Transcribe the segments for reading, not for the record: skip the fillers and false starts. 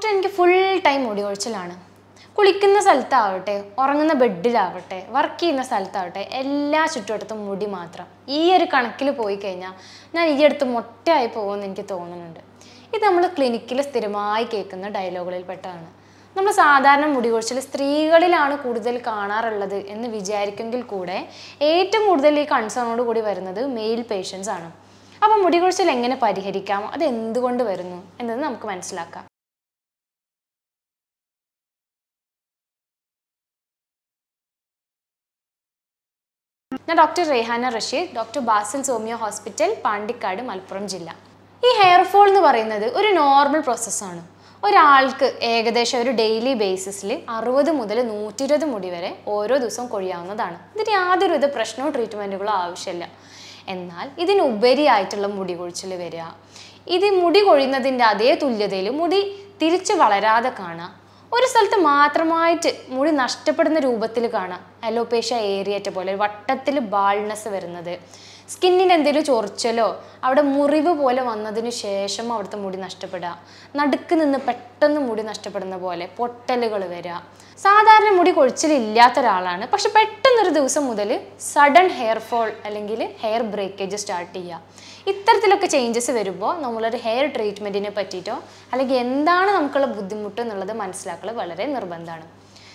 Doctor എനിക്ക് full time മുടി കൊഴിച്ചിലാണ്. കുളിക്കുന്ന സ്ഥലത്താവട്ടെ, ഉറങ്ങുന്ന ബെഡിലാവട്ടെ, വർക്ക് ചെയ്യുന്ന സ്ഥലത്താവട്ടെ, എല്ലാ ചുറ്റുവട്ടത്തും മുടി മാത്രം. ഈ ഒരു കണക്കിൽ പോയി കഴിഞ്ഞാൽ ഞാൻ ഈ അടുത്ത് മൊട്ടയായി പോകുമെന്ന് എനിക്ക് തോന്നുന്നുണ്ട്. ഇത് നമ്മൾ ക്ലിനിക്കിൽ സ്ഥിരമായി കേൾക്കുന്ന ഡയലോഗുകളിൽ പെട്ടതാണ്. നമ്മൾ സാധാരണ മുടി കൊഴിച്ചിൽ സ്ത്രീകളിലാണ് കൂടുതൽ കാണാറുള്ളത് എന്ന് വിചാരിക്കെങ്കിൽ കൂടെ ഏറ്റവും കൂടുതൽ ഈ കൺസേണോട് കൂടി വരുന്നത് മെയിൽ പേഷ്യൻസ് ആണ്. അപ്പം മുടി കൊഴിച്ചിൽ എങ്ങനെ പരിഹരിക്കാം, അത് എന്തുകൊണ്ട് വരുന്നു എന്നത് നമുക്ക് മനസ്സിലാക്കാം. ഞാൻ doctor Rehana Rasheed, doctor Basil homoeo hospital, Pandikkad, Malappuram ജില്ല. ഈ ഹെയർ ഫോൾ എന്ന് പറയുന്നത് ഒരു നോർമൽ പ്രോസസ്സാണ്. ഒരാൾക്ക് ഏകദേശം ഒരു ഡെയിലി ബേസിസിൽ 60 മുതൽ 120 മുടി വരെ ഓരോ ദിവസവും കൊഴിയാവുന്നതാണ്. ഇതിന് യാതൊരുവിധ പ്രശ്നമോ ട്രീറ്റ്മെൻറ്റുകളോ ആവശ്യമില്ല. എന്നാൽ ഇതിനുപരിയായിട്ടുള്ള മുടി കൊഴിച്ചിൽ വരിക, ഇത് മുടി കൊഴിയുന്നതിൻ്റെ അതേ തുല്യതയിൽ മുടി തിരിച്ച് വളരാതെ കാണുക, ഒരു സ്ഥലത്ത് മാത്രമായിട്ട് മുടി നഷ്ടപ്പെടുന്ന രൂപത്തിൽ കാണാം, അലോപേഷ്യ ഏരിയേറ്റ പോലെ വട്ടത്തിൽ ബാൾനെസ് വരുന്നത്, സ്കിന്നിന് എന്തെങ്കിലും ചൊറിച്ചലോ അവിടെ മുറിവ് പോലെ വന്നതിന് ശേഷം അവിടുത്തെ മുടി നഷ്ടപ്പെടുക, നടുക്ക് നിന്ന് പെട്ടെന്ന് മുടി നഷ്ടപ്പെടുന്ന പോലെ പൊട്ടലുകൾ വരിക. സാധാരണ മുടി കൊഴിച്ചിലില്ലാത്ത ഒരാളാണ്, പക്ഷെ പെട്ടെന്നൊരു ദിവസം മുതൽ സഡൻ ഹെയർ ഫോൾ അല്ലെങ്കിൽ ഹെയർ ബ്രേക്കേജ് സ്റ്റാർട്ട് ചെയ്യുക. ഇത്തരത്തിലൊക്കെ ചേഞ്ചസ് വരുമ്പോൾ നമ്മളൊരു ഹെയർ ട്രീറ്റ്മെൻറ്റിനെ പറ്റിയിട്ടോ അല്ലെങ്കിൽ എന്താണ് നമുക്കുള്ള ബുദ്ധിമുട്ട് എന്നുള്ളത് മനസ്സിലാക്കൽ വളരെ നിർബന്ധമാണ്.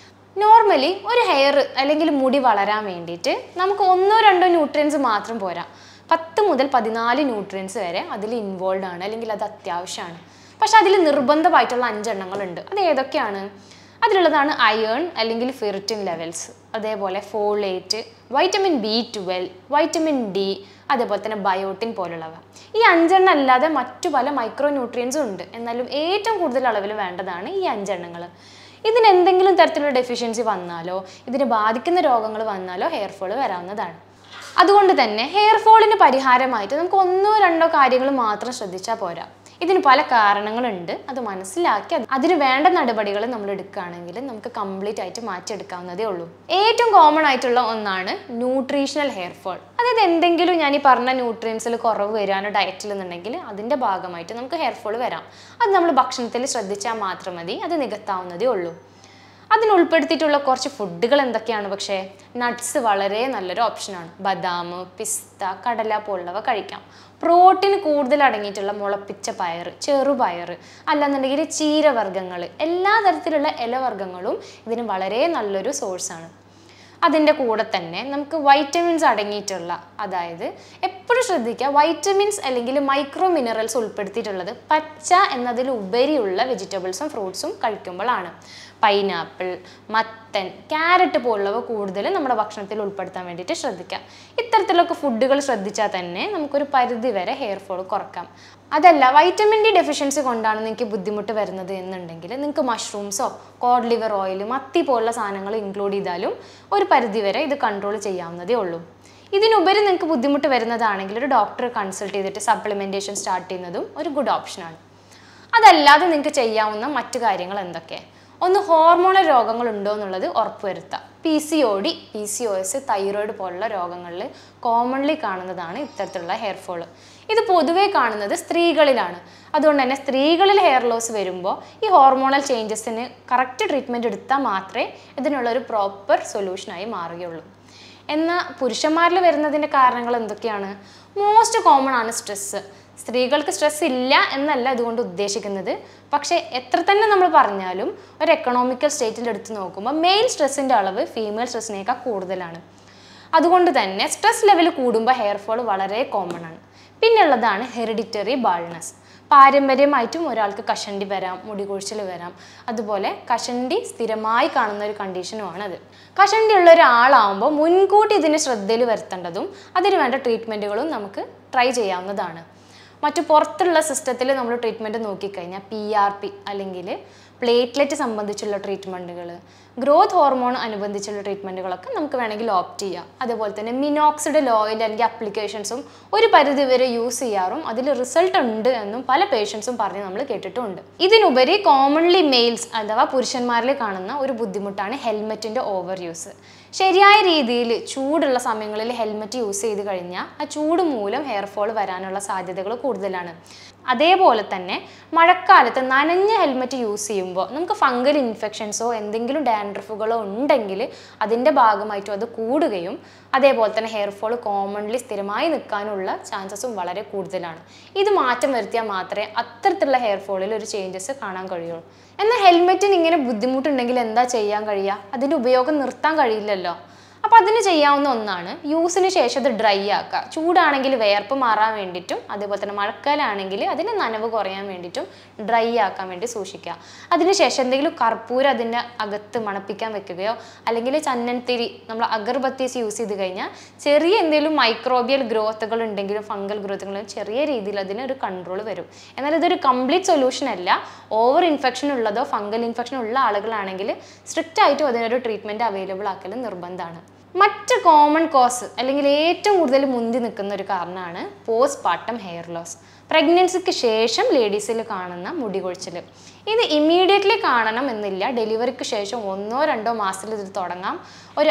നോർമലി ഒരു ഹെയർ അല്ലെങ്കിൽ മുടി വളരാൻ വേണ്ടിയിട്ട് നമുക്ക് 1-2 ന്യൂട്രിയൻസ് മാത്രം പോരാ, 10 മുതൽ 14 ന്യൂട്രിയൻസ് വരെ അതിൽ ഇൻവോൾവ് ആണ്, അല്ലെങ്കിൽ അത് അത്യാവശ്യമാണ്. പക്ഷെ അതിൽ നിർബന്ധമായിട്ടുള്ള 5 എണ്ണങ്ങളുണ്ട്. അത് ഏതൊക്കെയാണ്? അതിലുള്ളതാണ് അയേൺ അല്ലെങ്കിൽ ഫെറിറ്റിൻ ലെവൽസ്, അതേപോലെ folate, vitamin B12, vitamin D, അതേപോലെ തന്നെ ബയോട്ടിൻ പോലുള്ളവ. ഈ 5 എണ്ണം അല്ലാതെ മറ്റു പല മൈക്രോ ന്യൂട്രിയൻസും ഉണ്ട്. എന്നാലും ഏറ്റവും കൂടുതൽ അളവിൽ വേണ്ടതാണ് ഈ 5 എണ്ണങ്ങൾ. ഇതിന് എന്തെങ്കിലും തരത്തിലുള്ള ഡെഫിഷ്യൻസി വന്നാലോ ഇതിനെ ബാധിക്കുന്ന രോഗങ്ങൾ വന്നാലോ ഹെയർ ഫോൾ വരാവുന്നതാണ്. അതുകൊണ്ട് തന്നെ ഹെയർ ഫോളിന് പരിഹാരമായിട്ട് നമുക്ക് 1-2 കാര്യങ്ങൾ മാത്രം ശ്രദ്ധിച്ചാൽ പോരാ. ഇതിന് പല കാരണങ്ങളുണ്ട്. അത് മനസ്സിലാക്കി അതിന് വേണ്ട നടപടികൾ നമ്മൾ എടുക്കുകയാണെങ്കിൽ നമുക്ക് കംപ്ലീറ്റ് ആയിട്ട് മാറ്റിയെടുക്കാവുന്നതേ ഉള്ളൂ. ഏറ്റവും കോമൺ ആയിട്ടുള്ള ഒന്നാണ് ന്യൂട്രീഷണൽ ഹെയർ ഫോൾ. അതായത് എന്തെങ്കിലും ഞാൻ ഈ പറഞ്ഞ ന്യൂട്രിയൻസിൽ കുറവ് വരാനോ ഡയറ്റിൽ എന്നുണ്ടെങ്കിൽ അതിൻ്റെ ഭാഗമായിട്ട് നമുക്ക് ഹെയർ ഫോൾ വരാം. അത് നമ്മൾ ഭക്ഷണത്തിൽ ശ്രദ്ധിച്ചാൽ മാത്രം മതി, അത് നികത്താവുന്നതേ ഉള്ളൂ. അതിനുൾപ്പെടുത്തിയിട്ടുള്ള കുറച്ച് ഫുഡുകൾ എന്തൊക്കെയാണ്? പക്ഷേ നട്ട്സ് വളരെ നല്ലൊരു ഓപ്ഷനാണ്. ബദാം, പിസ്ത, കടല പോലുള്ളവ കഴിക്കാം. പ്രോട്ടീൻ കൂടുതൽ അടങ്ങിയിട്ടുള്ള മുളപ്പിച്ച പയർ, ചെറുപയർ, അല്ലാന്നുണ്ടെങ്കിൽ ചീരവർഗ്ഗങ്ങൾ, എല്ലാ തരത്തിലുള്ള ഇലവർഗ്ഗങ്ങളും ഇതിന് വളരെ നല്ലൊരു സോഴ്സാണ്. അതിൻ്റെ കൂടെ തന്നെ നമുക്ക് വൈറ്റമിൻസ് അടങ്ങിയിട്ടുള്ള, അതായത് എപ്പോഴും ശ്രദ്ധിക്കുക, വൈറ്റമിൻസ് അല്ലെങ്കിൽ മൈക്രോ മിനറൽസ് ഉൾപ്പെടുത്തിയിട്ടുള്ളത് പച്ച എന്നതിലുപരിയുള്ള വെജിറ്റബിൾസും ഫ്രൂട്ട്സും കഴിക്കുമ്പോഴാണ്. പൈനാപ്പിൾ, മത്തൻ, ക്യാരറ്റ് പോലുള്ളവ കൂടുതൽ നമ്മുടെ ഭക്ഷണത്തിൽ ഉൾപ്പെടുത്താൻ വേണ്ടിയിട്ട് ശ്രദ്ധിക്കാം. ഇത്തരത്തിലൊക്കെ ഫുഡുകൾ ശ്രദ്ധിച്ചാൽ തന്നെ നമുക്കൊരു പരിധി വരെ ഹെയർ ഫോൾ കുറക്കാം. അതല്ല വൈറ്റമിൻ ഡി ഡെഫിഷ്യൻസി കൊണ്ടാണ് നിങ്ങൾക്ക് ബുദ്ധിമുട്ട് വരുന്നത് എന്നുണ്ടെങ്കിൽ നിങ്ങൾക്ക് മഷ്റൂംസോ കോഡ് ലിവർ ഓയിൽ, മത്തി പോലുള്ള സാധനങ്ങൾ ഇൻക്ലൂഡ് ചെയ്താലും ഒരു പരിധി വരെ ഇത് കൺട്രോൾ ചെയ്യാവുന്നതേ ഉള്ളൂ. ഇതിനുപരി നിങ്ങൾക്ക് ബുദ്ധിമുട്ട് വരുന്നതാണെങ്കിൽ ഒരു ഡോക്ടറെ കൺസൾട്ട് ചെയ്തിട്ട് സപ്ലിമെൻറ്റേഷൻ സ്റ്റാർട്ട് ചെയ്യുന്നതും ഒരു ഗുഡ് ഓപ്ഷനാണ്. അതല്ലാതെ നിങ്ങൾക്ക് ചെയ്യാവുന്ന മറ്റു കാര്യങ്ങൾ എന്തൊക്കെ? ഒന്ന്, ഹോർമോണൽ രോഗങ്ങൾ ഉണ്ടോ എന്നുള്ളത് ഉറപ്പുവരുത്തുക. PCOD, PCOS, തൈറോയിഡ് പോലുള്ള രോഗങ്ങളിൽ കോമൺലി കാണുന്നതാണ് ഇത്തരത്തിലുള്ള ഹെയർ ഫോൾ. ഇത് പൊതുവേ കാണുന്നത് സ്ത്രീകളിലാണ്. അതുകൊണ്ട് തന്നെ സ്ത്രീകളിൽ ഹെയർ ലോസ് വരുമ്പോൾ ഈ ഹോർമോണൽ ചേഞ്ചസിന് കറക്റ്റ് ട്രീറ്റ്മെൻറ്റ് എടുത്താൽ മാത്രമേ ഇതിനുള്ളൊരു പ്രോപ്പർ സൊല്യൂഷനായി മാറുകയുള്ളൂ. എന്നാൽ പുരുഷന്മാരിൽ വരുന്നതിൻ്റെ കാരണങ്ങൾ എന്തൊക്കെയാണ്? മോസ്റ്റ് കോമൺ ആണ് സ്ട്രെസ്സ്. സ്ത്രീകൾക്ക് സ്ട്രെസ് ഇല്ല എന്നല്ല ഇതുകൊണ്ട് ഉദ്ദേശിക്കുന്നത്. പക്ഷേ എത്ര തന്നെ നമ്മൾ പറഞ്ഞാലും ഒരു എക്കണോമിക്കൽ സ്റ്റേറ്റിൽ എടുത്ത് നോക്കുമ്പോൾ മെയിൽ സ്ട്രെസ്സിൻ്റെ അളവ് ഫീമെയിൽ സ്ട്രെസ്സിനേക്കാൾ കൂടുതലാണ്. അതുകൊണ്ട് തന്നെ സ്ട്രെസ് ലെവൽ കൂടുമ്പോൾ ഹെയർ ഫോൾ വളരെ കോമൺ ആണ്. പിന്നെ ഉള്ളതാണ് ഹെറിഡിറ്ററി ബാൾനെസ്. പാരമ്പര്യമായിട്ടും ഒരാൾക്ക് കഷണ്ടി വരാം, മുടി കൊഴിച്ചിൽ വരാം. അതുപോലെ കഷണ്ടി സ്ഥിരമായി കാണുന്ന ഒരു കണ്ടീഷനുമാണത്. കഷണ്ടി ഉള്ള ഒരാളാവുമ്പോൾ മുൻകൂട്ടി ഇതിന് ശ്രദ്ധയിൽ വരുത്തേണ്ടതും അതിന് വേണ്ട ട്രീറ്റ്മെൻറ്റുകളും നമുക്ക് ട്രൈ ചെയ്യാവുന്നതാണ്. മറ്റു പുറത്തുള്ള സിസ്റ്റത്തിൽ നമ്മൾ ട്രീറ്റ്മെൻറ്റ് നോക്കിക്കഴിഞ്ഞാൽ PRP അല്ലെങ്കിൽ പ്ലേറ്റ്ലെറ്റ് സംബന്ധിച്ചുള്ള ട്രീറ്റ്മെൻറ്റുകൾ, ഗ്രോത്ത് ഹോർമോൺ അനുബന്ധിച്ചുള്ള ട്രീറ്റ്മെൻറ്റുകളൊക്കെ നമുക്ക് വേണമെങ്കിൽ ഓപ്റ്റ് ചെയ്യാം. അതുപോലെ തന്നെ മിനോക്സിഡിൽ ഓയിൽ അല്ലെങ്കിൽ അപ്ലിക്കേഷൻസും ഒരു പരിധി വരെ യൂസ് ചെയ്യാറും അതിൽ റിസൾട്ട് ഉണ്ട് എന്നും പല പേഷ്യൻസും പറഞ്ഞ് നമ്മൾ കേട്ടിട്ടുണ്ട്. ഇതിനുപരി കോമൺലി മെയിൽസ് അഥവാ പുരുഷന്മാരിൽ കാണുന്ന ഒരു ബുദ്ധിമുട്ടാണ് ഹെൽമെറ്റിൻ്റെ ഓവർ യൂസ്. ശരിയായ രീതിയിൽ ചൂടുള്ള സമയങ്ങളിൽ ഹെൽമെറ്റ് യൂസ് ചെയ്ത് കഴിഞ്ഞാൽ ആ ചൂട് മൂലം ഹെയർ ഫോൾ വരാനുള്ള സാധ്യതകൾ കൂടുതലാണ്. അതേപോലെ തന്നെ മഴക്കാലത്ത് നനഞ്ഞ ഹെൽമെറ്റ് യൂസ് ചെയ്യുമ്പോൾ നമുക്ക് ഫംഗൽ ഇൻഫെക്ഷൻസോ എന്തെങ്കിലും ഡാൻഡ്രഫുകളോ ഉണ്ടെങ്കിൽ അതിൻ്റെ ഭാഗമായിട്ടും അത് കൂടുകയും അതേപോലെ തന്നെ ഹെയർ ഫോൾ കോമൺലി സ്ഥിരമായി നിൽക്കാനുള്ള ചാൻസസും വളരെ കൂടുതലാണ്. ഇത് മാറ്റം വരുത്തിയാൽ മാത്രമേ അത്തരത്തിലുള്ള ഹെയർ ഫോളിൽ ഒരു ചേഞ്ചസ് കാണാൻ കഴിയുള്ളൂ. എന്നാൽ ഹെൽമെറ്റിന് ഇങ്ങനെ ബുദ്ധിമുട്ടുണ്ടെങ്കിൽ എന്താ ചെയ്യാൻ കഴിയുക? അതിൻ്റെ ഉപയോഗം നിർത്താൻ കഴിയില്ലല്ലോ. അപ്പോൾ അതിന് ചെയ്യാവുന്ന ഒന്നാണ്, യൂസിന് ശേഷം അത് ഡ്രൈ ആക്കുക. ചൂടാണെങ്കിൽ വേർപ്പ് മാറാൻ വേണ്ടിയിട്ടും അതേപോലെ തന്നെ മഴക്കാലാണെങ്കിൽ അതിന് നനവ് കുറയാൻ വേണ്ടിയിട്ടും ഡ്രൈ ആക്കാൻ വേണ്ടി സൂക്ഷിക്കുക. അതിനുശേഷം എന്തെങ്കിലും കർപ്പൂരം അതിൻ്റെ അകത്ത് മണപ്പിക്കാൻ വെക്കുകയോ അല്ലെങ്കിൽ ചന്ദനത്തിരി നമ്മൾ അഗർബത്തീസ് യൂസ് ചെയ്ത് കഴിഞ്ഞാൽ ചെറിയ എന്തെങ്കിലും മൈക്രോബിയൽ ഗ്രോത്തുകൾ ഉണ്ടെങ്കിലും ഫംഗൽ ഗ്രോത്തുകൾ ചെറിയ രീതിയിൽ അതിനൊരു കൺട്രോൾ വരും. എന്നാൽ ഇതൊരു കംപ്ലീറ്റ് സൊല്യൂഷൻ അല്ല. ഓവർ ഇൻഫെക്ഷൻ ഉള്ളതോ ഫംഗൽ ഇൻഫെക്ഷൻ ഉള്ള ആളുകളാണെങ്കിൽ സ്ട്രിക്റ്റ് ആയിട്ടും അതിനൊരു ട്രീറ്റ്മെൻറ്റ് അവൈലബിൾ ആക്കൽ നിർബന്ധമാണ്. മറ്റ് കോമൺ കോസ് അല്ലെങ്കിൽ ഏറ്റവും കൂടുതൽ മുന്തി നിൽക്കുന്ന ഒരു കാരണമാണ് പോസ്റ്റ് പാർട്ടം ഹെയർ ലോസ്. പ്രഗ്നൻസിക്ക് ശേഷം ലേഡീസിൽ കാണുന്ന മുടി കൊഴിച്ചിൽ. ഇത് ഇമ്മീഡിയറ്റ്ലി കാണണം എന്നില്ല. ഡെലിവറിക്ക് ശേഷം 1-2 മാസത്തിൽ ഇത് തുടങ്ങാം. ഒരു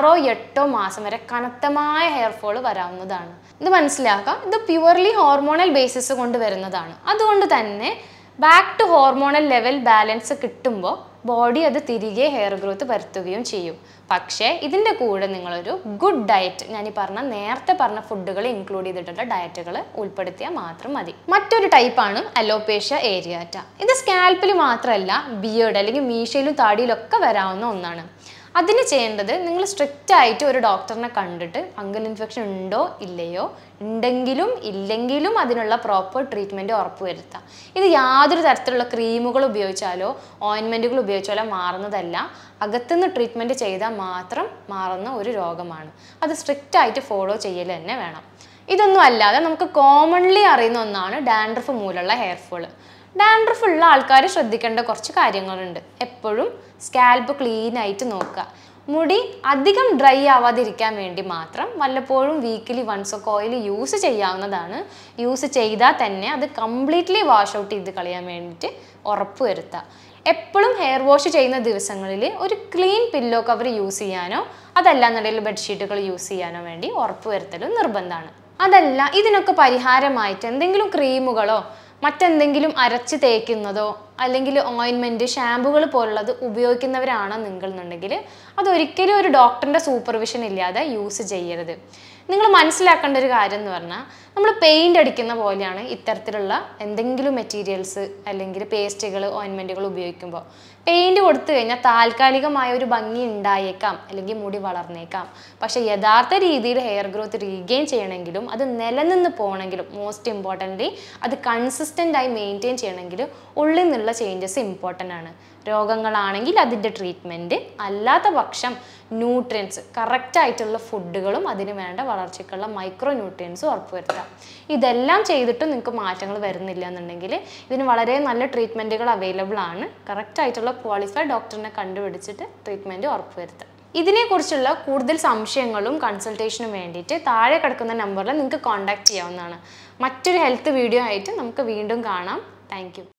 6-8 മാസം വരെ കനത്തമായ ഹെയർ ഫോൾ വരാവുന്നതാണ്. ഇത് മനസ്സിലാക്കുക, ഇത് പ്യുവർലി ഹോർമോണൽ ബേസിസ് കൊണ്ട് വരുന്നതാണ്. അതുകൊണ്ട് തന്നെ back to hormonal level balance കിട്ടുമ്പോൾ ബോഡി അത് തിരികെ ഹെയർ ഗ്രോത്ത് വരുത്തുകയും ചെയ്യും. പക്ഷേ ഇതിൻ്റെ കൂടെ നിങ്ങളൊരു ഗുഡ് ഡയറ്റ്, ഞാൻ ഈ നേരത്തെ പറഞ്ഞ ഫുഡുകൾ ഇൻക്ലൂഡ് ചെയ്തിട്ടുള്ള ഡയറ്റുകൾ ഉൾപ്പെടുത്തിയാൽ മാത്രം മതി. മറ്റൊരു ടൈപ്പാണ് അലോപേഷ്യ ഏരിയാറ്റ. ഇത് സ്കാൽപ്പിൽ മാത്രമല്ല ബിയേർഡ് അല്ലെങ്കിൽ മീശയിലും താടിയിലൊക്കെ വരാവുന്ന ഒന്നാണ്. അതിന് ചെയ്യേണ്ടത്, നിങ്ങൾ സ്ട്രിക്റ്റ് ആയിട്ട് ഒരു ഡോക്ടറിനെ കണ്ടിട്ട് ഫംഗൽ ഇൻഫെക്ഷൻ ഉണ്ടോ ഇല്ലയോ, ഉണ്ടെങ്കിലും ഇല്ലെങ്കിലും അതിനുള്ള പ്രോപ്പർ ട്രീറ്റ്മെൻറ്റ് ഉറപ്പുവരുത്തുക. ഇത് യാതൊരു തരത്തിലുള്ള ക്രീമുകൾ ഉപയോഗിച്ചാലോ ഓയിൻമെൻറ്റുകൾ ഉപയോഗിച്ചാലോ മാറുന്നതല്ല. അകത്തുനിന്ന് ട്രീറ്റ്മെൻറ്റ് ചെയ്താൽ മാത്രം മാറുന്ന ഒരു രോഗമാണ്. അത് സ്ട്രിക്റ്റ് ആയിട്ട് ഫോളോ ചെയ്യൽ തന്നെ വേണം. ഇതൊന്നും അല്ലാതെ നമുക്ക് കോമൺലി അറിയുന്ന ഒന്നാണ് ഡാൻഡ്രഫ് മൂലമുള്ള ഹെയർ ഫോൾ. ഡാൻഡ്രഫ് ഉള്ള ആൾക്കാർ ശ്രദ്ധിക്കേണ്ട കുറച്ച് കാര്യങ്ങളുണ്ട്. എപ്പോഴും സ്കാൽപ്പ് ക്ലീൻ ആയിട്ട് നോക്കുക. മുടി അധികം ഡ്രൈ ആവാതിരിക്കാൻ വേണ്ടി മാത്രം വല്ലപ്പോഴും വീക്കിലി വൺസ് ഒക്കെ ഓയിൽ യൂസ് ചെയ്യാവുന്നതാണ്. യൂസ് ചെയ്താൽ തന്നെ അത് കംപ്ലീറ്റ്ലി വാഷ് ഔട്ട് ചെയ്ത് കളയാൻ വേണ്ടിയിട്ട് ഉറപ്പ് വരുത്തുക. എപ്പോഴും ഹെയർ വാഷ് ചെയ്യുന്ന ദിവസങ്ങളിൽ ഒരു ക്ലീൻ പില്ലോ കവർ യൂസ് ചെയ്യാനോ അതല്ലാന്നുണ്ടെങ്കിൽ ബെഡ്ഷീറ്റുകൾ യൂസ് ചെയ്യാനോ വേണ്ടി ഉറപ്പ് വരുത്തലും നിർബന്ധമാണ്. അതല്ല ഇതിനൊക്കെ പരിഹാരമായിട്ട് എന്തെങ്കിലും ക്രീമുകളോ മറ്റെന്തെങ്കിലും അരച്ച് തേക്കുന്നതോ അല്ലെങ്കിൽ ഓയിൻമെൻറ്റ് ഷാമ്പുകൾ പോലുള്ളത് ഉപയോഗിക്കുന്നവരാണ് നിങ്ങളെന്നുണ്ടെങ്കിൽ അതൊരിക്കലും ഒരു ഡോക്ടറിൻ്റെ സൂപ്പർവിഷൻ ഇല്ലാതെ യൂസ് ചെയ്യരുത്. നിങ്ങൾ മനസ്സിലാക്കേണ്ട ഒരു കാര്യം എന്ന് പറഞ്ഞാൽ, നമ്മൾ പെയിൻ്റ് അടിക്കുന്ന പോലെയാണ് ഇത്തരത്തിലുള്ള എന്തെങ്കിലും മെറ്റീരിയൽസ് അല്ലെങ്കിൽ പേസ്റ്റുകൾ ഓയിൻമെൻറ്റുകൾ ഉപയോഗിക്കുമ്പോൾ. പെയിൻറ്റ് കൊടുത്തു കഴിഞ്ഞാൽ താൽക്കാലികമായ ഒരു ഭംഗി ഉണ്ടായേക്കാം അല്ലെങ്കിൽ മുടി വളർന്നേക്കാം. പക്ഷേ യഥാർത്ഥ രീതിയിൽ ഹെയർ ഗ്രോത്ത് റീഗെയിൻ ചെയ്യണമെങ്കിലും അത് നിലനിന്ന് പോകണമെങ്കിലും മോസ്റ്റ് ഇമ്പോർട്ടൻ്റ്ലി അത് കൺസിസ്റ്റൻ്റായി മെയിൻറ്റെയിൻ ചെയ്യണമെങ്കിൽ ഉള്ളിൽ നിന്നുള്ള ചേഞ്ചസ് ഇമ്പോർട്ടൻ്റ് ആണ്. രോഗങ്ങളാണെങ്കിൽ അതിൻ്റെ ട്രീറ്റ്മെൻറ്റ്, അല്ലാത്ത പക്ഷം ന്യൂട്രിയൻസ് കറക്റ്റായിട്ടുള്ള ഫുഡുകളും അതിന് വേണ്ട വളർച്ചയ്ക്കുള്ള മൈക്രോ ന്യൂട്രിയൻസും ഉറപ്പുവരുത്തുക. ഇതെല്ലാം ചെയ്തിട്ടും നിങ്ങൾക്ക് മാറ്റങ്ങൾ വരുന്നില്ല എന്നുണ്ടെങ്കിൽ ഇതിന് വളരെ നല്ല ട്രീറ്റ്മെൻറ്റുകൾ അവൈലബിൾ ആണ്. കറക്റ്റായിട്ടുള്ള ക്വാളിഫൈഡ് ഡോക്ടറിനെ കണ്ടുപിടിച്ചിട്ട് ട്രീറ്റ്മെൻറ്റ് ഉറപ്പുവരുത്തുക. ഇതിനെക്കുറിച്ചുള്ള കൂടുതൽ സംശയങ്ങളും കൺസൾട്ടേഷനും വേണ്ടിയിട്ട് താഴെ കിടക്കുന്ന നമ്പറിൽ നിങ്ങൾക്ക് കോൺടാക്റ്റ് ചെയ്യാവുന്നതാണ്. മറ്റൊരു ഹെൽത്ത് വീഡിയോ ആയിട്ട് നമുക്ക് വീണ്ടും കാണാം. Thank U.